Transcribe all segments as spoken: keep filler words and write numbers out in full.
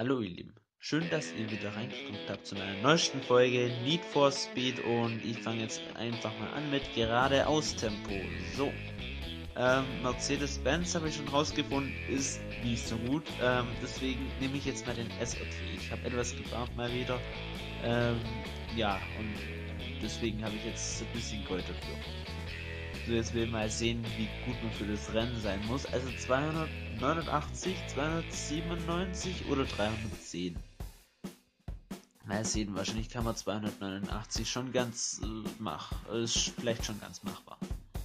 Hallo ihr Lieben, schön, dass ihr wieder reingeguckt habt zu meiner neuesten Folge Need for Speed und ich fange jetzt einfach mal an mit geradeaus-Tempo. So, ähm, Mercedes-Benz habe ich schon rausgefunden, ist nicht so gut, ähm, deswegen nehme ich jetzt mal den S O T. Ich habe etwas gefarmt mal wieder, ähm, ja, und deswegen habe ich jetzt ein bisschen Gold dafür. So, jetzt will ich mal sehen, wie gut man für das Rennen sein muss. Also zweihundertneunundachtzig, zweihundertsiebenundneunzig oder dreihundertzehn. Mal sehen, wahrscheinlich kann man zweihundertneunundachtzig schon ganz äh, mach, ist vielleicht schon ganz machbar.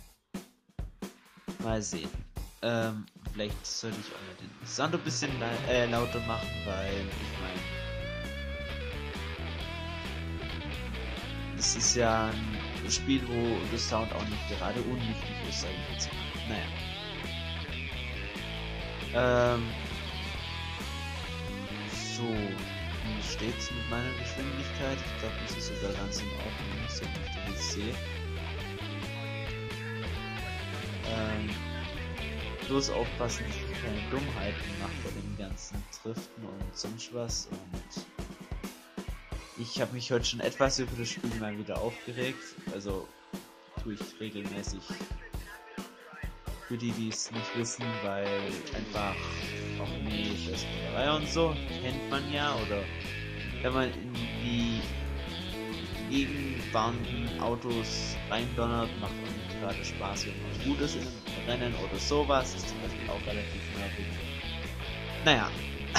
Mal sehen. Ähm, vielleicht sollte ich auch mal den Sound ein bisschen äh, lauter machen, weil ich meine, es ist ja ein Spiel, wo der Sound auch nicht gerade unwichtig ist, sage ich jetzt mal. Naja. Ähm. So, wie steht's mit meiner Geschwindigkeit? Ich glaube, das ist sogar ganz in Ordnung, so wie ich das jetzt sehe. Ähm. Bloß aufpassen, dass ich keine Dummheiten mache bei dem ganzen Driften und sonst was. Und ich habe mich heute schon etwas über das Spiel mal wieder aufgeregt. Also tue ich regelmäßig. Für die, die es nicht wissen, weil einfach auch nee, Scheißerei und so kennt man ja. Oder wenn man in die gegenfahrenden Autos reindonnert, macht man nicht gerade Spaß, wenn man gut ist in einem Rennen oder sowas. Ist zum Beispiel auch relativ nervig. Naja.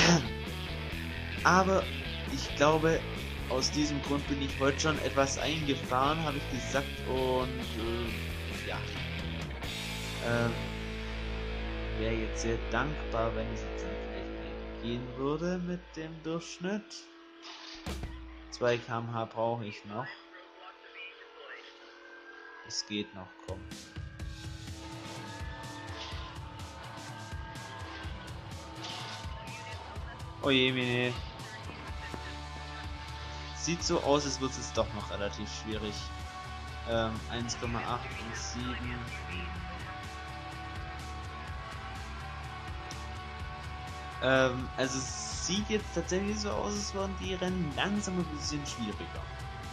Aber ich glaube, aus diesem Grund bin ich heute schon etwas eingefahren, habe ich gesagt, und äh, ja, ähm, wäre jetzt sehr dankbar, wenn es jetzt dann vielleicht gehen würde mit dem Durchschnitt. zwei Kilometer pro Stunde brauche ich noch. Es geht noch, komm. Oh je, meine. Sieht so aus, als wird es jetzt doch noch relativ schwierig. Ähm, eins Komma acht und sieben. Ähm, also es sieht jetzt tatsächlich so aus, als würden die Rennen langsam ein bisschen schwieriger.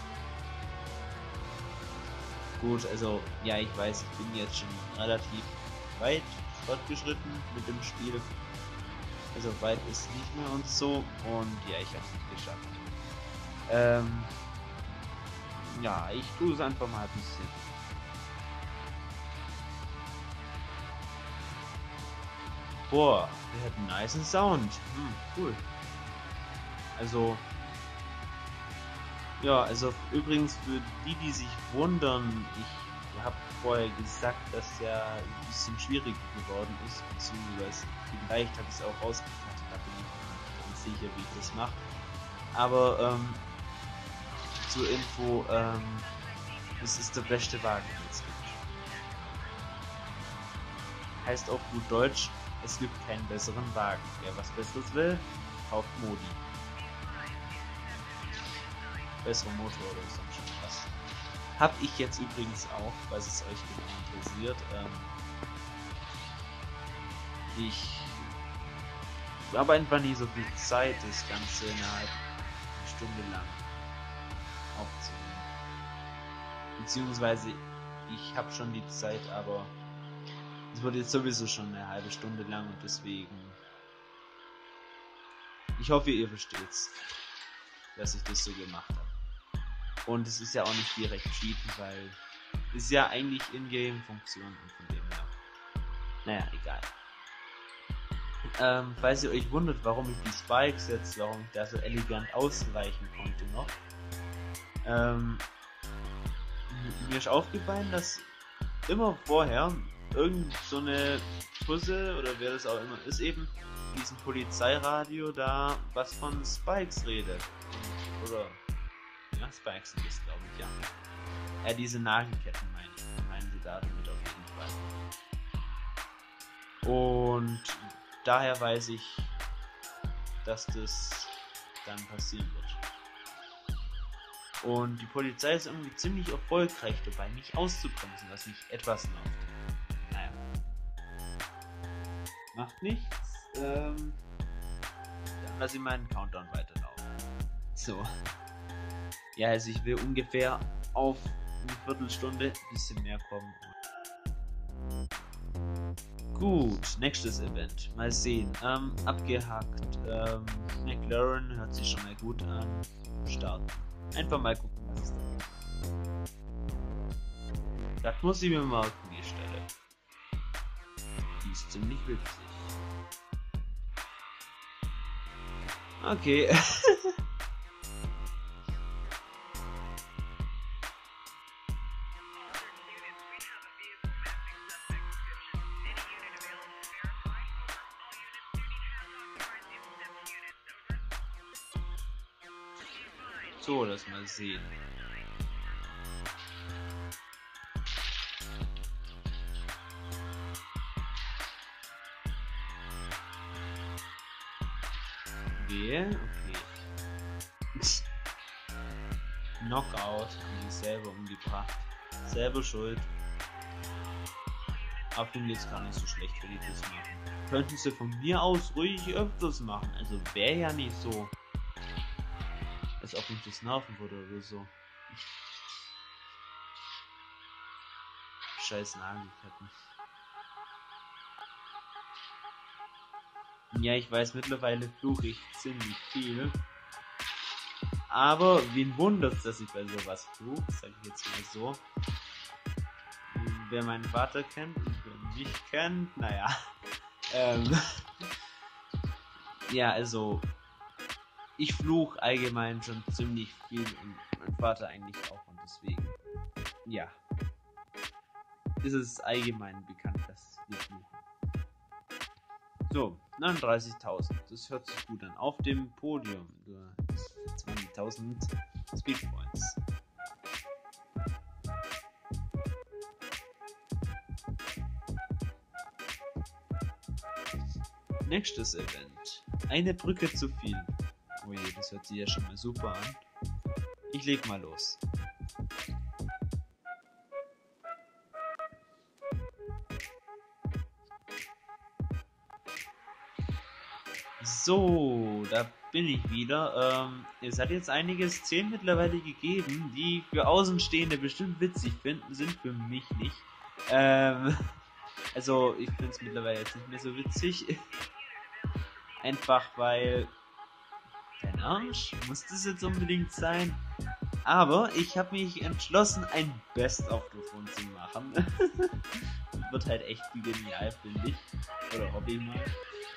Gut, also ja, ich weiß, ich bin jetzt schon relativ weit fortgeschritten mit dem Spiel. Also weit ist nicht mehr und so. Und ja, ich habe es nicht geschafft. Ähm, ja, ich tue es einfach mal ein bisschen. Boah, der hat einen nice Sound. Hm, cool. Also, ja, also übrigens für die, die sich wundern, ich habe vorher gesagt, dass der ein bisschen schwieriger geworden ist, beziehungsweise vielleicht habe ich es auch rausgekattet, da bin ich nicht ganz sicher, wie ich das mache. Aber ähm, zur Info, ähm, es ist der beste Wagen, den es gibt. Heißt auf gut Deutsch, es gibt keinen besseren Wagen. Wer was Besseres will, kauft Modi. Bessere Motor oder sonst schon was. Hab ich jetzt übrigens auch, falls es euch genau interessiert. Ähm, ich habe einfach nie so viel Zeit, das Ganze innerhalb einer Stunde lang aufzunehmen. Beziehungsweise ich habe schon die Zeit, aber es wird jetzt sowieso schon eine halbe Stunde lang und deswegen. Ich hoffe, ihr versteht's, dass ich das so gemacht habe. Und es ist ja auch nicht direkt cheaten, weil es ist ja eigentlich in-game-Funktion und von dem her. Naja, egal. Ähm, falls ihr euch wundert, warum ich die Spikes jetzt, warum ich da so elegant ausweichen konnte noch. Ähm, mir ist aufgefallen, dass immer vorher irgend so eine Puzzle oder wer das auch immer ist, eben diesen Polizeiradio da was von Spikes redet. Oder ja, Spikes sind das, glaube ich, ja. Ja, diese Nagelketten meine ich. Meinen sie da damit auf jeden Fall. Und daher weiß ich, dass das dann passieren wird. Und die Polizei ist irgendwie ziemlich erfolgreich dabei, mich auszubremsen, was mich etwas nervt. Naja. Macht nichts. Ähm, ja. lasse ich meinen Countdown weiterlaufen. So. Ja, also ich will ungefähr auf eine Viertelstunde ein bisschen mehr kommen. Gut, nächstes Event. Mal sehen. Ähm, abgehakt. Ähm, McLaren hört sich schon mal gut an. Starten. Einfach mal gucken, was es da gibt. Das muss ich mir marken, die Stelle. Die ist ziemlich witzig. Okay. So, lass mal sehen. Okay, okay. Knockout, haben die selber umgebracht. Selber schuld. Aber finde jetzt gar nicht so schlecht, wenn die das machen. Könnten sie von mir aus ruhig öfters machen. Also wäre ja nicht so, als ob mich das nerven würde oder so. Scheiß Nagelketten. Ja, ich weiß, mittlerweile fluche ich ziemlich viel. Aber wen wundert's, dass ich bei sowas fluche, sag ich jetzt mal so. Wer meinen Vater kennt und wer mich kennt, naja. Ähm, ja, also ich fluche allgemein schon ziemlich viel und mein Vater eigentlich auch und deswegen, ja, ist es allgemein bekannt, dass wir fluchen. So, neununddreißigtausend, das hört sich gut an. Auf dem Podium, zwanzigtausend Speedpoints. Nächstes Event. Eine Brücke zu viel. Oh je, das hört sich ja schon mal super an. Ich leg mal los. So, da bin ich wieder. Ähm, es hat jetzt einige Szenen mittlerweile gegeben, die für Außenstehende bestimmt witzig finden, sind für mich nicht. Ähm, also, ich finde es mittlerweile jetzt nicht mehr so witzig. Einfach weil... Dein Arsch? Muss das jetzt unbedingt sein? Aber ich habe mich entschlossen, ein Best-of davon zu machen. Das wird halt echt genial, finde ich. Oder hoffe ich mal.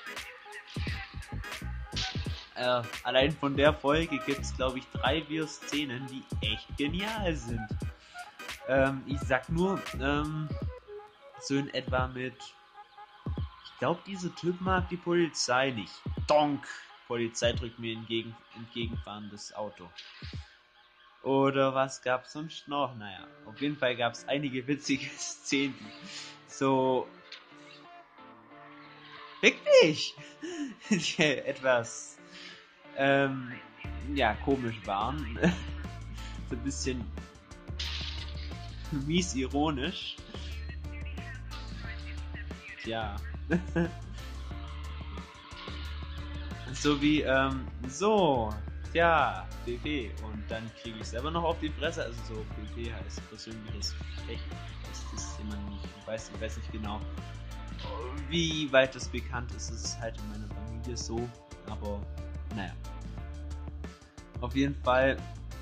Äh, allein von der Folge gibt es, glaube ich, drei, vier Szenen, die echt genial sind. Ähm, ich sag nur, ähm, so in etwa mit... Ich glaube, dieser Typ mag die Polizei nicht. Donk! Polizei drückt mir entgegen, entgegenfahrendes Auto. Oder was gab's sonst noch? Naja, auf jeden Fall gab es einige witzige Szenen. So... Fick dich! Die etwas... Ähm, ja, komisch waren. So ein bisschen mies ironisch. Tja. So wie, ähm, so, tja, P P. Und dann kriege ich selber noch auf die Fresse. Also so, P P heißt persönliches Recht. Das ist jemand nicht, ich weiß, ich weiß nicht genau, wie weit das bekannt ist. Es ist halt in meiner Familie so. Aber, naja. Auf jeden Fall,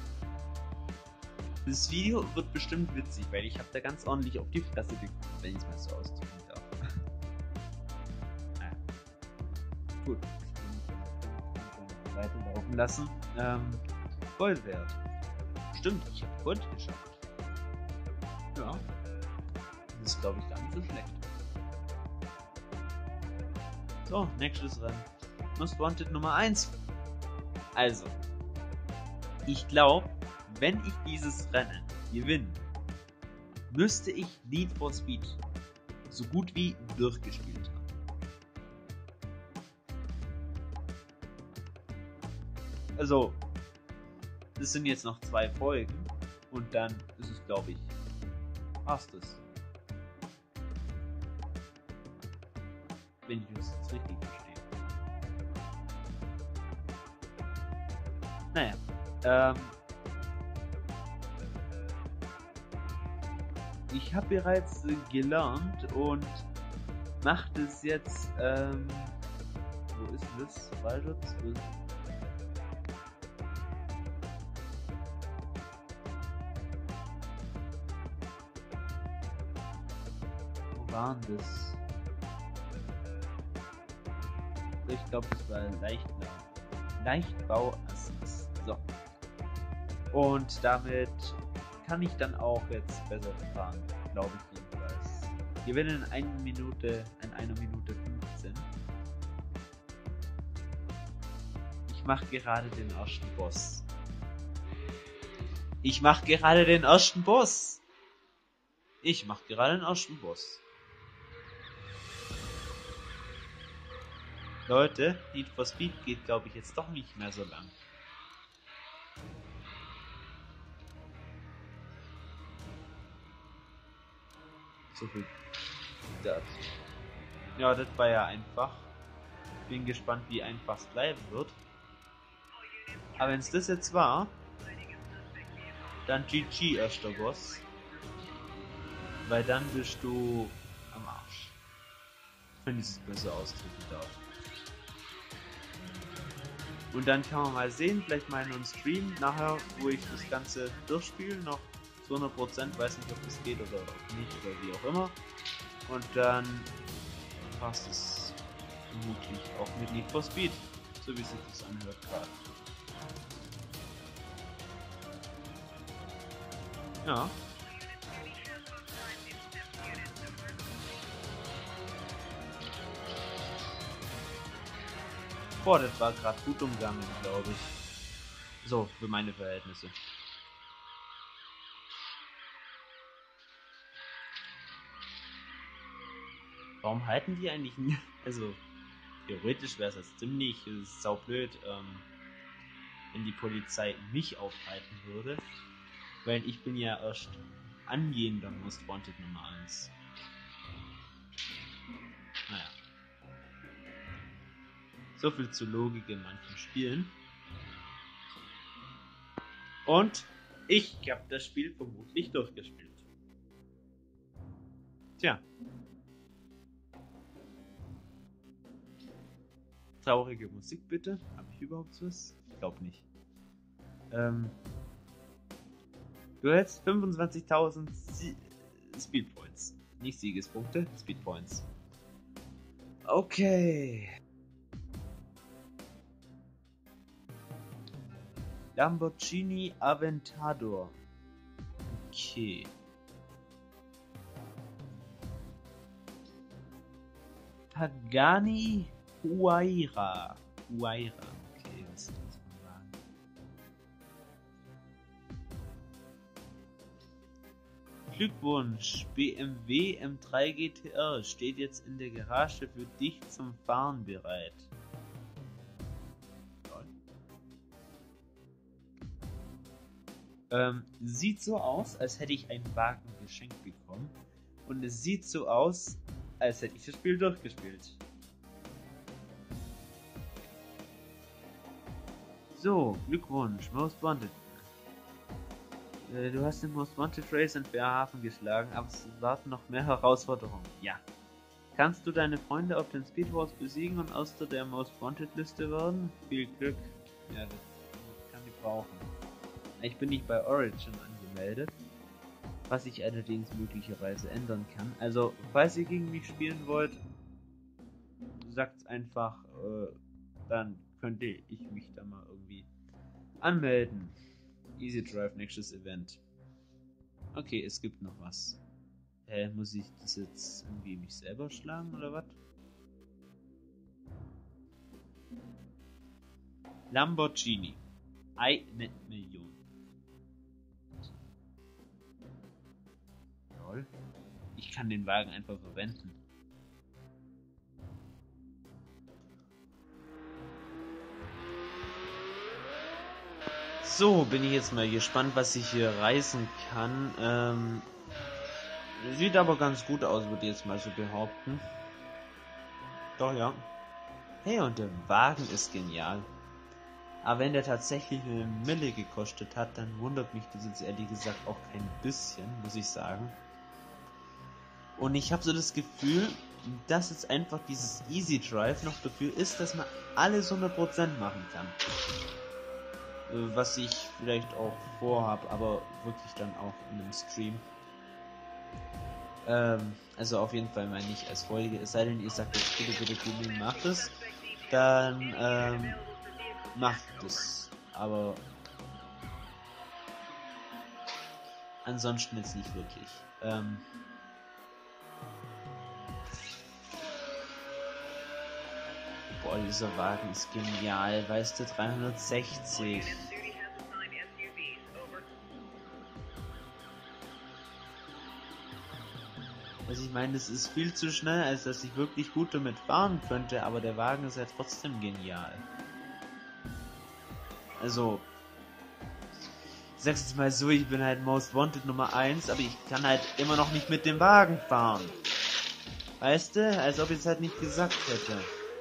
das Video wird bestimmt witzig, weil ich habe da ganz ordentlich auf die Fresse bekommen, wenn ich es mal so ausdrücken darf. Naja. Gut. Weiterlaufen lassen. Ähm, Gold wert. Stimmt, ich habe Gold geschafft. Ja. Das ist, glaube ich, gar nicht so schlecht. So, nächstes Rennen. Most Wanted Nummer eins. Also, ich glaube, wenn ich dieses Rennen gewinne, müsste ich Need for Speed so gut wie durchgespielt haben. Also, das sind jetzt noch zwei Folgen und dann ist es, glaube ich, passt es. Wenn ich das jetzt richtig verstehe. Naja. Ähm, ich habe bereits äh, gelernt und macht es jetzt. Ähm, wo ist das? Waldschutz? Wo war denn das? Ich glaube, es war Leichtbau. Leichtbauassist. So. Und damit kann ich dann auch jetzt besser fahren, glaube ich jedenfalls. Wir werden in einer Minute, in einer Minute fünfzehn. Ich mache gerade den ersten Boss. Ich mache gerade den ersten Boss. Ich mache gerade den ersten Boss. Leute, Need for Speed geht, glaube ich, jetzt doch nicht mehr so lang. So viel dazu. Ja, das war ja einfach. Bin gespannt, wie einfach es bleiben wird. Aber wenn es das jetzt war, dann G G, erster Boss. Weil dann bist du am Arsch. Wenn ich es besser ausdrücken darf. Und dann kann man mal sehen, vielleicht mal in einem Stream nachher, wo ich das Ganze durchspiele, noch zu hundert Prozent, weiß nicht, ob das geht oder nicht oder wie auch immer. Und dann passt es vermutlich auch mit Need for Speed, so wie sich das anhört gerade. Ja. Boah, das war gerade gut umgangen, glaube ich. So, für meine Verhältnisse. Warum halten die eigentlich nie? Also, theoretisch wäre es jetzt ziemlich saublöd, ähm, wenn die Polizei mich aufhalten würde. Weil ich bin ja erst angehender Most Wanted Nummer eins. Naja. So viel zur Logik in manchen Spielen. Und ich habe das Spiel vermutlich durchgespielt. Tja. Traurige Musik bitte. Habe ich überhaupt was? Ich glaube nicht. Ähm, du hältst fünfundzwanzigtausend Speedpoints. Nicht Siegespunkte, Speedpoints. Okay. Lamborghini Aventador. Okay. Pagani Huayra. Huayra. Okay, was ist das für ein Wagen? Glückwunsch, B M W M drei G T R steht jetzt in der Garage für dich zum Fahren bereit. Ähm, sieht so aus, als hätte ich einen Wagen geschenkt bekommen. Und es sieht so aus, als hätte ich das Spiel durchgespielt. So, Glückwunsch, Most Wanted. Äh, du hast den Most Wanted Race in Fairhaven geschlagen, aber es warten noch mehr Herausforderungen. Ja. Kannst du deine Freunde auf den Speed Wars besiegen und aus der Most Wanted Liste werden? Viel Glück. Ja, das kann ich brauchen. Ich bin nicht bei Origin angemeldet, was ich allerdings möglicherweise ändern kann. Also, falls ihr gegen mich spielen wollt, sagt's einfach, äh, dann könnte ich mich da mal irgendwie anmelden. Easy Drive, nächstes Event. Okay, es gibt noch was. Hä, muss ich das jetzt irgendwie mich selber schlagen oder was? Lamborghini. Eine Million. Lol. Ich kann den Wagen einfach verwenden. So, bin ich jetzt mal gespannt, was ich hier reißen kann. Ähm, sieht aber ganz gut aus, würde ich jetzt mal so behaupten. Doch, ja. Hey, und der Wagen ist genial. Aber wenn der tatsächlich eine Mille gekostet hat, dann wundert mich das jetzt ehrlich gesagt auch kein bisschen, muss ich sagen. Und ich habe so das Gefühl, dass jetzt einfach dieses Easy Drive noch dafür ist, dass man alles hundert Prozent machen kann. Was ich vielleicht auch vorhab, aber wirklich dann auch in einem Stream. Ähm, also auf jeden Fall meine ich als Folge, es sei denn, ihr sagt jetzt bitte, bitte, Gaming macht es, dann ähm, macht es. Aber ansonsten jetzt nicht wirklich. Ähm, Boah, dieser Wagen ist genial, weißt du, dreihundertsechzig. Also ich meine, das ist viel zu schnell, als dass ich wirklich gut damit fahren könnte, aber der Wagen ist ja trotzdem genial. Also, ich sag's jetzt mal so, ich bin halt Most Wanted Nummer eins, aber ich kann halt immer noch nicht mit dem Wagen fahren. Weißt du, als ob ich es halt nicht gesagt hätte.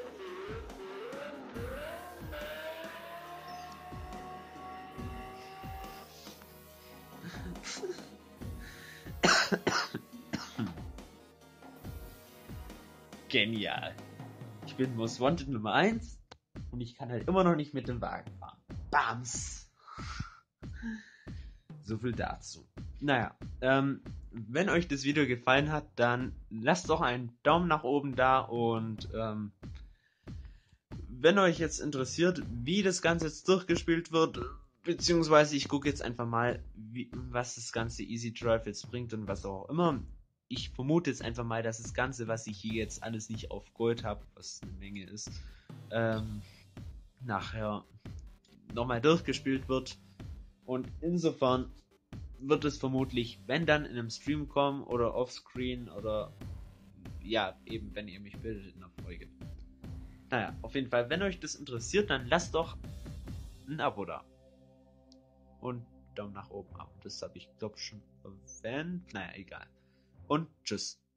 Genial. Ich bin Most Wanted Nummer eins und ich kann halt immer noch nicht mit dem Wagen fahren. Bams! So viel dazu. Naja, ähm, wenn euch das Video gefallen hat, dann lasst doch einen Daumen nach oben da und ähm, wenn euch jetzt interessiert, wie das Ganze jetzt durchgespielt wird, beziehungsweise ich gucke jetzt einfach mal, wie, was das ganze Easy Drive jetzt bringt und was auch immer. Ich vermute jetzt einfach mal, dass das Ganze, was ich hier jetzt alles nicht auf Gold habe, was eine Menge ist, ähm, nachher nochmal durchgespielt wird. Und insofern wird es vermutlich, wenn dann in einem Stream kommen oder offscreen oder ja, eben wenn ihr mich bildet in der Folge. Naja, auf jeden Fall, wenn euch das interessiert, dann lasst doch ein Abo da. Und Daumen nach oben ab. Das habe ich glaube schon erwähnt. Naja, egal. Und tschüss.